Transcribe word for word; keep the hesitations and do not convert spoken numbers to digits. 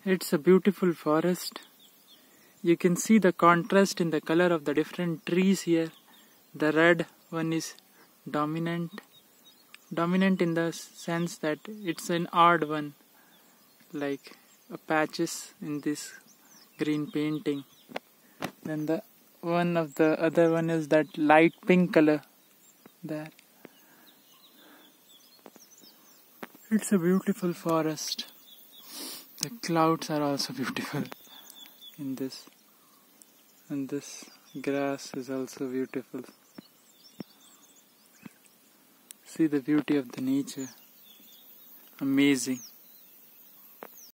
It's a beautiful forest. You can see the contrast in the color of the different trees here. The red one is dominant. Dominant in the sense that it's an odd one, like a patches in this green painting. Then the one of the other one is that light pink color there. It's a beautiful forest. The clouds are also beautiful in this, and this grass is also beautiful. See the beauty of the nature. Amazing.